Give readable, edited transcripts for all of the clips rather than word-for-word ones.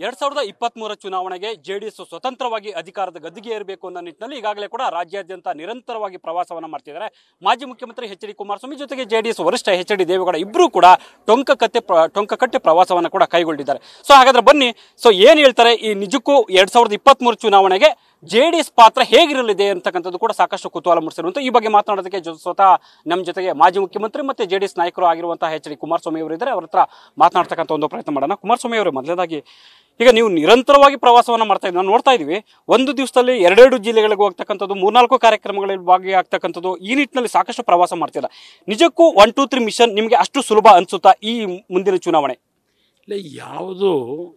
2023 ಚುನಾವಣೆಗೆ ಜೆಡಿಎಸ್ ಸ್ವತಂತ್ರವಾಗಿ ಅಧಿಕಾರದ ಗದ್ದಿಗೆ ಏರಬೇಕು ಅನ್ನೋ ನಿಟ್ಟಿನಲ್ಲಿ ಈಗಾಗಲೇ ಕೂಡ ರಾಜ್ಯಾದ್ಯಂತ ನಿರಂತರವಾಗಿ ಪ್ರವಾಸವನ್ನು ಮಾಡ್ತಿದ್ದಾರೆ. ಮಾಜಿ ಮುಖ್ಯಮಂತ್ರಿ ಎಚ್.ಡಿ. ಕುಮಾರಸ್ವಾಮಿ ಜೊತೆಗೆ ಜೆಡಿಎಸ್ ವರಿಷ್ಠ ಎಚ್.ಡಿ. ದೇವೇಗೌಡ ಇಬ್ಬರೂ ಕೂಡ ಟೊಂಕಕಟ್ಟೆ ಪ್ರವಾಸವನ್ನು ಕೂಡ ಕೈಗೊಂಡಿದ್ದಾರೆ. ಸೊ ಹಾಗಾದ್ರೆ ಬನ್ನಿ, ಏನು ಹೇಳ್ತಾರೆ ಈ ನಿಜಕ್ಕೂ 2023 ಚುನಾವಣೆಗೆ ಜೆಡಿಎಸ್ ಪಾತ್ರ ಹೇಗಿರಲಿದೆ ಅಂತಕ್ಕಂಥದ್ದು ಕೂಡ ಸಾಕಷ್ಟು ಕುತೂಹಲ ಮೂಡಿಸಿರುವಂಥ ಈ ಬಗ್ಗೆ ಮಾತನಾಡೋದಕ್ಕೆ ಸ್ವತಃ ನಮ್ಮ ಜೊತೆಗೆ ಮಾಜಿ ಮುಖ್ಯಮಂತ್ರಿ ಮತ್ತು ಜೆಡಿಎಸ್ ನಾಯಕರು ಆಗಿರುವಂತಹ ಎಚ್.ಡಿ. ಕುಮಾರಸ್ವಾಮಿ ಅವರು ಇದ್ದಾರೆ. ಅವ್ರ ಹತ್ರ ಮಾತನಾಡ್ತಕ್ಕಂಥ ಒಂದು ಪ್ರಯತ್ನ ಮಾಡೋಣ. ಕುಮಾರಸ್ವಾಮಿ ಅವರು, ಮೊದಲನೇದಾಗಿ ಈಗ ನೀವು ನಿರಂತರವಾಗಿ ಪ್ರವಾಸವನ್ನು ಮಾಡ್ತಾ ಇದ್ದೀವಿ, ನಾವು ನೋಡ್ತಾ ಇದೀವಿ. ಒಂದು ದಿವಸದಲ್ಲಿ 2 ಜಿಲ್ಲೆಗಳಿಗೆ ಹೋಗ್ತಕ್ಕಂಥದ್ದು, 3-4 ಕಾರ್ಯಕ್ರಮಗಳಲ್ಲಿ ಭಾಗಿಯಾಗ್ತಕ್ಕಂಥದ್ದು, ಈ ನಿಟ್ಟಿನಲ್ಲಿ ಸಾಕಷ್ಟು ಪ್ರವಾಸ ಮಾಡ್ತಿಲ್ಲ. ನಿಜಕ್ಕೂ 1, 2, 3 ಮಿಷನ್ ನಿಮಗೆ ಅಷ್ಟು ಸುಲಭ ಅನ್ಸುತ್ತಾ ಈ ಮುಂದಿನ ಚುನಾವಣೆ? ಇಲ್ಲ, ಯಾವುದು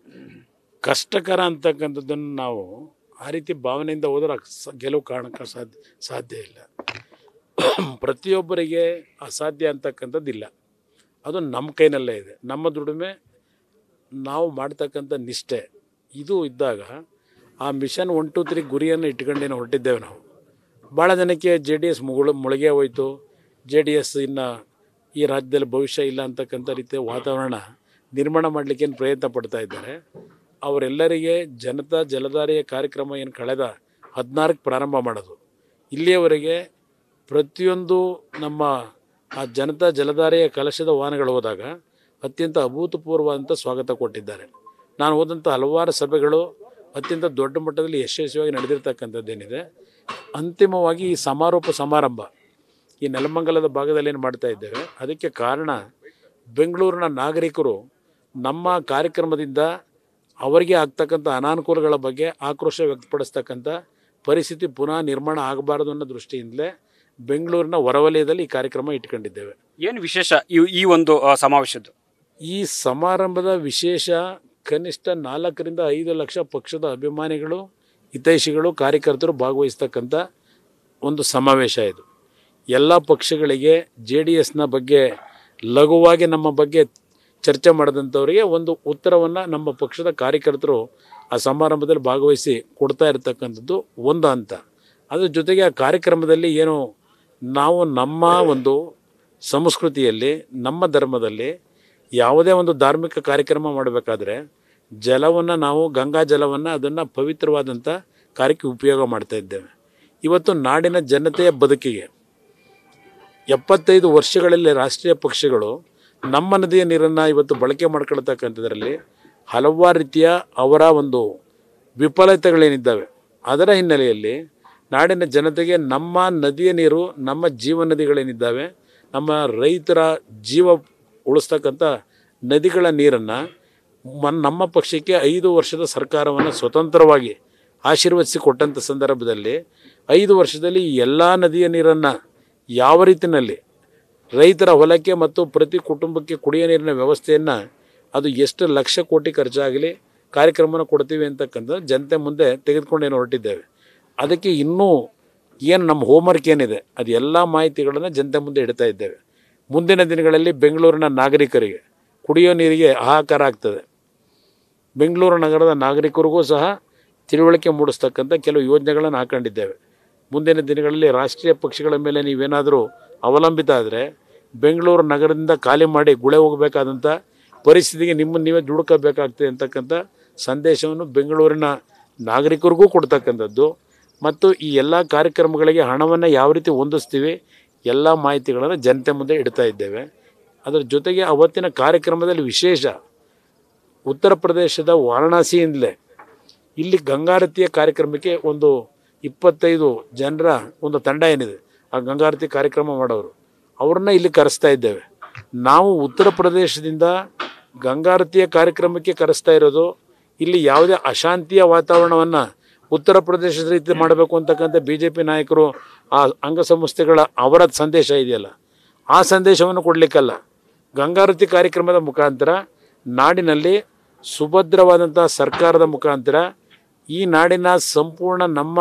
ಕಷ್ಟಕರ ಅಂತಕ್ಕಂಥದ್ದನ್ನು ನಾವು ಆ ರೀತಿ ಭಾವನೆಯಿಂದ ಹೋದ್ರೆ ಗೆಲುವು ಕಾರಣಕ್ಕೆ ಸಾಧ್ಯ ಇಲ್ಲ. ಪ್ರತಿಯೊಬ್ಬರಿಗೆ ಅಸಾಧ್ಯ ಅಂತಕ್ಕಂಥದ್ದಿಲ್ಲ. ಅದು ನಮ್ಮ ಕೈನಲ್ಲೇ ಇದೆ. ನಮ್ಮ ದುಡಿಮೆ, ನಾವು ಮಾಡ್ತಕ್ಕಂಥ ನಿಷ್ಠೆ, ಇದು ಇದ್ದಾಗ ಆ ಮಿಷನ್ 1, 2, 3 ಗುರಿಯನ್ನು ಇಟ್ಕೊಂಡೇನು ಹೊರಟಿದ್ದೇವೆ ನಾವು. ಭಾಳ ಜನಕ್ಕೆ JDS ಮುಳುಗೇ ಹೋಯಿತು, JDS ಇನ್ನು ಈ ರಾಜ್ಯದಲ್ಲಿ ಭವಿಷ್ಯ ಇಲ್ಲ ಅಂತಕ್ಕಂಥ ರೀತಿಯ ವಾತಾವರಣ ನಿರ್ಮಾಣ ಮಾಡಲಿಕ್ಕೇನು ಪ್ರಯತ್ನ ಪಡ್ತಾ ಇದ್ದಾರೆ. ಅವರೆಲ್ಲರಿಗೆ ಜನತಾ ಜಲಧಾರೆಯ ಕಾರ್ಯಕ್ರಮ ಏನು ಕಳೆದ 14ಕ್ಕೆ ಪ್ರಾರಂಭ ಮಾಡೋದು, ಇಲ್ಲಿಯವರೆಗೆ ಪ್ರತಿಯೊಂದು ನಮ್ಮ ಆ ಜನತಾ ಜಲಧಾರೆಯ ಕಲಶದ ವಾಹನಗಳು ಹೋದಾಗ ಅತ್ಯಂತ ಅಭೂತಪೂರ್ವವಾದಂಥ ಸ್ವಾಗತ ಕೊಟ್ಟಿದ್ದಾರೆ. ನಾನು ಹೋದಂಥ ಹಲವಾರು ಸಭೆಗಳು ಅತ್ಯಂತ ದೊಡ್ಡ ಮಟ್ಟದಲ್ಲಿ ಯಶಸ್ವಿಯಾಗಿ ನಡೆದಿರ್ತಕ್ಕಂಥದ್ದೇನಿದೆ. ಅಂತಿಮವಾಗಿ ಈ ಸಮಾರಂಭ ಈ ನೆಲಮಂಗಲದ ಭಾಗದಲ್ಲಿ ಏನು ಮಾಡ್ತಾ ಇದ್ದೇವೆ, ಅದಕ್ಕೆ ಕಾರಣ ಬೆಂಗಳೂರಿನ ನಾಗರಿಕರು ನಮ್ಮ ಕಾರ್ಯಕ್ರಮದಿಂದ ಅವರಿಗೆ ಆಗ್ತಕ್ಕಂಥ ಅನಾನುಕೂಲಗಳ ಬಗ್ಗೆ ಆಕ್ರೋಶ ವ್ಯಕ್ತಪಡಿಸ್ತಕ್ಕಂಥ ಪರಿಸ್ಥಿತಿ ಪುನಃ ನಿರ್ಮಾಣ ಆಗಬಾರದು ಅನ್ನೋ ದೃಷ್ಟಿಯಿಂದಲೇ ಬೆಂಗಳೂರಿನ ಹೊರವಲಯದಲ್ಲಿ ಈ ಕಾರ್ಯಕ್ರಮ ಇಟ್ಕೊಂಡಿದ್ದೇವೆ. ಏನು ವಿಶೇಷ ಈ ಒಂದು ಸಮಾವೇಶದ್ದು? ಈ ಸಮಾರಂಭದ ವಿಶೇಷ ಕನಿಷ್ಠ 4ರಿಂದ 5 ಲಕ್ಷ ಪಕ್ಷದ ಅಭಿಮಾನಿಗಳು, ಹಿತೈಷಿಗಳು, ಕಾರ್ಯಕರ್ತರು ಭಾಗವಹಿಸ್ತಕ್ಕಂಥ ಒಂದು ಸಮಾವೇಶ ಇದು. ಎಲ್ಲ ಪಕ್ಷಗಳಿಗೆ JDSನ ಬಗ್ಗೆ ಲಘುವಾಗಿ ನಮ್ಮ ಬಗ್ಗೆ ಚರ್ಚೆ ಮಾಡಿದಂಥವರಿಗೆ ಒಂದು ಉತ್ತರವನ್ನು ನಮ್ಮ ಪಕ್ಷದ ಕಾರ್ಯಕರ್ತರು ಆ ಸಮಾರಂಭದಲ್ಲಿ ಭಾಗವಹಿಸಿ ಕೊಡ್ತಾ ಇರತಕ್ಕಂಥದ್ದು ಒಂದು ಹಂತ. ಅದ್ರ ಜೊತೆಗೆ ಆ ಕಾರ್ಯಕ್ರಮದಲ್ಲಿ ಏನು ನಾವು ನಮ್ಮ ಒಂದು ಸಂಸ್ಕೃತಿಯಲ್ಲಿ, ನಮ್ಮ ಧರ್ಮದಲ್ಲಿ ಯಾವುದೇ ಒಂದು ಧಾರ್ಮಿಕ ಕಾರ್ಯಕ್ರಮ ಮಾಡಬೇಕಾದ್ರೆ ಜಲವನ್ನು, ನಾವು ಗಂಗಾ ಜಲವನ್ನು, ಅದನ್ನು ಪವಿತ್ರವಾದಂಥ ಕಾರ್ಯಕ್ಕೆ ಉಪಯೋಗ ಮಾಡ್ತಾ ಇದ್ದೇವೆ. ಇವತ್ತು ನಾಡಿನ ಜನತೆಯ ಬದುಕಿಗೆ 75 ವರ್ಷಗಳಲ್ಲಿ ರಾಷ್ಟ್ರೀಯ ಪಕ್ಷಗಳು ನಮ್ಮ ನದಿಯ ನೀರನ್ನು ಇವತ್ತು ಬಳಕೆ ಮಾಡ್ಕೊಳ್ತಕ್ಕಂಥದ್ರಲ್ಲಿ ಹಲವಾರು ರೀತಿಯ ಅವರ ಒಂದು ವಿಫಲತೆಗಳೇನಿದ್ದಾವೆ. ಅದರ ಹಿನ್ನೆಲೆಯಲ್ಲಿ ನಾಡಿನ ಜನತೆಗೆ ನಮ್ಮ ನದಿಯ ನೀರು, ನಮ್ಮ ಜೀವ ನದಿಗಳೇನಿದ್ದಾವೆ, ನಮ್ಮ ರೈತರ ಜೀವ ಉಳಿಸ್ತಕ್ಕಂಥ ನದಿಗಳ ನೀರನ್ನು ನಮ್ಮ ಪಕ್ಷಕ್ಕೆ 5 ವರ್ಷದ ಸರ್ಕಾರವನ್ನು ಸ್ವತಂತ್ರವಾಗಿ ಆಶೀರ್ವದಿಸಿ ಕೊಟ್ಟಂಥ ಸಂದರ್ಭದಲ್ಲಿ 5 ವರ್ಷದಲ್ಲಿ ಎಲ್ಲ ನದಿಯ ನೀರನ್ನು ಯಾವ ರೀತಿಯಲ್ಲಿ ರೈತರ ಹೊಲಕ್ಕೆ ಮತ್ತು ಪ್ರತಿ ಕುಟುಂಬಕ್ಕೆ ಕುಡಿಯೋ ನೀರಿನ ವ್ಯವಸ್ಥೆಯನ್ನು, ಅದು ಎಷ್ಟು ಲಕ್ಷ ಕೋಟಿ ಖರ್ಚಾಗಲಿ ಕಾರ್ಯಕ್ರಮನ ಕೊಡ್ತೀವಿ ಅಂತಕ್ಕಂಥ ಜನತೆ ಮುಂದೆ ತೆಗೆದುಕೊಂಡೇನು ಹೊರಟಿದ್ದೇವೆ. ಅದಕ್ಕೆ ಇನ್ನೂ ಏನು ನಮ್ಮ ಹೋಮ್ವರ್ಕ್ ಏನಿದೆ ಅದು ಎಲ್ಲ ಮಾಹಿತಿಗಳನ್ನು ಜನತೆ ಮುಂದೆ ಇಡ್ತಾ ಇದ್ದೇವೆ. ಮುಂದಿನ ದಿನಗಳಲ್ಲಿ ಬೆಂಗಳೂರಿನ ನಾಗರಿಕರಿಗೆ ಕುಡಿಯೋ ನೀರಿಗೆ ಹಾಹಾಕಾರ ಆಗ್ತದೆ. ಬೆಂಗಳೂರು ನಗರದ ನಾಗರಿಕರಿಗೂ ಸಹ ತಿಳುವಳಿಕೆ ಮೂಡಿಸ್ತಕ್ಕಂಥ ಕೆಲವು ಯೋಜನೆಗಳನ್ನು ಹಾಕೊಂಡಿದ್ದೇವೆ. ಮುಂದಿನ ದಿನಗಳಲ್ಲಿ ರಾಷ್ಟ್ರೀಯ ಪಕ್ಷಗಳ ಮೇಲೆ ನೀವೇನಾದರೂ ಅವಲಂಬಿತ ಆದರೆ ಬೆಂಗಳೂರು ನಗರದಿಂದ ಖಾಲಿ ಮಾಡಿ ಗುಳೆ ಹೋಗಬೇಕಾದಂಥ ಪರಿಸ್ಥಿತಿಗೆ ನಿಮ್ಮನ್ನು ನೀವೇ ದುಡುಕಬೇಕಾಗ್ತದೆ ಅಂತಕ್ಕಂಥ ಸಂದೇಶವನ್ನು ಬೆಂಗಳೂರಿನ ನಾಗರಿಕರಿಗೂ ಕೊಡ್ತಕ್ಕಂಥದ್ದು. ಮತ್ತು ಈ ಎಲ್ಲ ಕಾರ್ಯಕ್ರಮಗಳಿಗೆ ಹಣವನ್ನು ಯಾವ ರೀತಿ ಹೊಂದಿಸ್ತೀವಿ, ಎಲ್ಲ ಮಾಹಿತಿಗಳನ್ನು ಜನತೆ ಮುಂದೆ ಇಡ್ತಾ ಇದ್ದೇವೆ. ಅದರ ಜೊತೆಗೆ ಅವತ್ತಿನ ಕಾರ್ಯಕ್ರಮದಲ್ಲಿ ವಿಶೇಷ ಉತ್ತರ ಪ್ರದೇಶದ ವಾರಣಾಸಿಯಿಂದಲೇ ಇಲ್ಲಿ ಗಂಗಾರತಿಯ ಕಾರ್ಯಕ್ರಮಕ್ಕೆ ಒಂದು 25 ಜನರ ಒಂದು ತಂಡ ಏನಿದೆ, ಆ ಗಂಗಾರತಿ ಕಾರ್ಯಕ್ರಮ ಮಾಡೋರು, ಅವ್ರನ್ನ ಇಲ್ಲಿ ಕರೆಸ್ತಾ ಇದ್ದೇವೆ. ನಾವು ಉತ್ತರ ಪ್ರದೇಶದಿಂದ ಗಂಗಾರತಿಯ ಕಾರ್ಯಕ್ರಮಕ್ಕೆ ಕರೆಸ್ತಾ ಇರೋದು, ಇಲ್ಲಿ ಯಾವುದೇ ಅಶಾಂತಿಯ ವಾತಾವರಣವನ್ನು ಉತ್ತರ ಪ್ರದೇಶದ ರೀತಿ ಮಾಡಬೇಕು ಅಂತಕ್ಕಂಥ BJP ನಾಯಕರು, ಆ ಅಂಗಸಂಸ್ಥೆಗಳ ಅವರ ಸಂದೇಶ ಇದೆಯಲ್ಲ, ಆ ಸಂದೇಶವನ್ನು ಕೊಡಲಿಕ್ಕಲ್ಲ. ಗಂಗಾರತಿ ಕಾರ್ಯಕ್ರಮದ ಮುಖಾಂತರ ನಾಡಿನಲ್ಲಿ ಸುಭದ್ರವಾದಂಥ ಸರ್ಕಾರದ ಮುಖಾಂತರ ಈ ನಾಡಿನ ಸಂಪೂರ್ಣ ನಮ್ಮ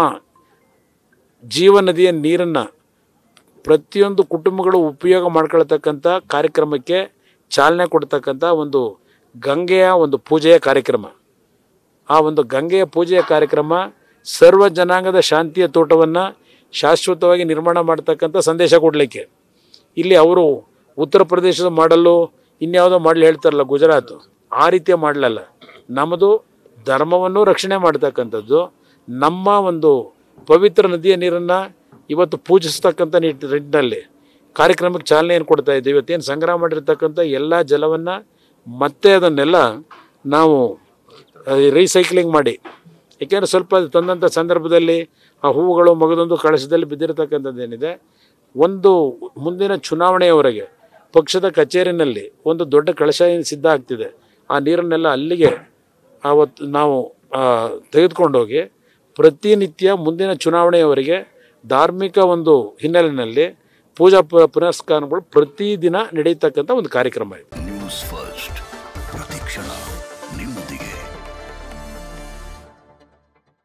ಜೀವ ನದಿಯ ನೀರನ್ನು ಪ್ರತಿಯೊಂದು ಕುಟುಂಬಗಳು ಉಪಯೋಗ ಮಾಡ್ಕೊಳ್ತಕ್ಕಂಥ ಕಾರ್ಯಕ್ರಮಕ್ಕೆ ಚಾಲನೆ ಕೊಡ್ತಕ್ಕಂಥ ಒಂದು ಗಂಗೆಯ ಒಂದು ಪೂಜೆಯ ಕಾರ್ಯಕ್ರಮ. ಆ ಒಂದು ಗಂಗೆಯ ಪೂಜೆಯ ಕಾರ್ಯಕ್ರಮ ಸರ್ವ ಜನಾಂಗದ ಶಾಂತಿಯ ತೋಟವನ್ನು ಶಾಶ್ವತವಾಗಿ ನಿರ್ಮಾಣ ಮಾಡ್ತಕ್ಕಂಥ ಸಂದೇಶ ಕೊಡಲಿಕ್ಕೆ. ಇಲ್ಲಿ ಅವರು ಉತ್ತರ ಪ್ರದೇಶದ ಮಾಡಲು ಇನ್ಯಾವುದೋ ಮಾಡಲು ಹೇಳ್ತಾರಲ್ಲ, ಗುಜರಾತ್, ಆ ರೀತಿಯ ಮಾಡಲಲ್ಲ. ನಮ್ಮದು ಧರ್ಮವನ್ನು ರಕ್ಷಣೆ ಮಾಡ್ತಕ್ಕಂಥದ್ದು, ನಮ್ಮ ಒಂದು ಪವಿತ್ರ ನದಿಯ ನೀರನ್ನು ಇವತ್ತು ಪೂಜಿಸ್ತಕ್ಕಂಥ ನಿಟ್ಟಿನಲ್ಲಿ ಕಾರ್ಯಕ್ರಮಕ್ಕೆ ಚಾಲನೆಯನ್ನು ಕೊಡ್ತಾ ಇದ್ದೀವಿ. ಇವತ್ತೇನು ಸಂಗ್ರಹ ಮಾಡಿರ್ತಕ್ಕಂಥ ಎಲ್ಲ ಜಲವನ್ನು ಮತ್ತೆ ಅದನ್ನೆಲ್ಲ ನಾವು ರೀಸೈಕ್ಲಿಂಗ್ ಮಾಡಿ, ಏಕೆಂದರೆ ಸ್ವಲ್ಪ ತಂದಂಥ ಸಂದರ್ಭದಲ್ಲಿ ಆ ಹೂವುಗಳು ಮಗದೊಂದು ಕಳಶದಲ್ಲಿ ಬಿದ್ದಿರತಕ್ಕಂಥದ್ದೇನಿದೆ, ಒಂದು ಮುಂದಿನ ಚುನಾವಣೆಯವರೆಗೆ ಪಕ್ಷದ ಕಚೇರಿನಲ್ಲಿ ಒಂದು ದೊಡ್ಡ ಕಳಶ ಸಿದ್ಧ ಆಗ್ತಿದೆ. ಆ ನೀರನ್ನೆಲ್ಲ ಅಲ್ಲಿಗೆ ಆವತ್ತು ನಾವು ತೆಗೆದುಕೊಂಡೋಗಿ ಪ್ರತಿನಿತ್ಯ ಮುಂದಿನ ಚುನಾವಣೆಯವರೆಗೆ ಧಾರ್ಮಿಕ ಒಂದು ಹಿನ್ನೆಲೆಯಲ್ಲಿ ಪೂಜಾ ಪುನಸ್ಕಾರಗಳು ಪ್ರತಿದಿನ ನಡೆಯತಕ್ಕಂಥ ಒಂದು ಕಾರ್ಯಕ್ರಮ ಇದೆ.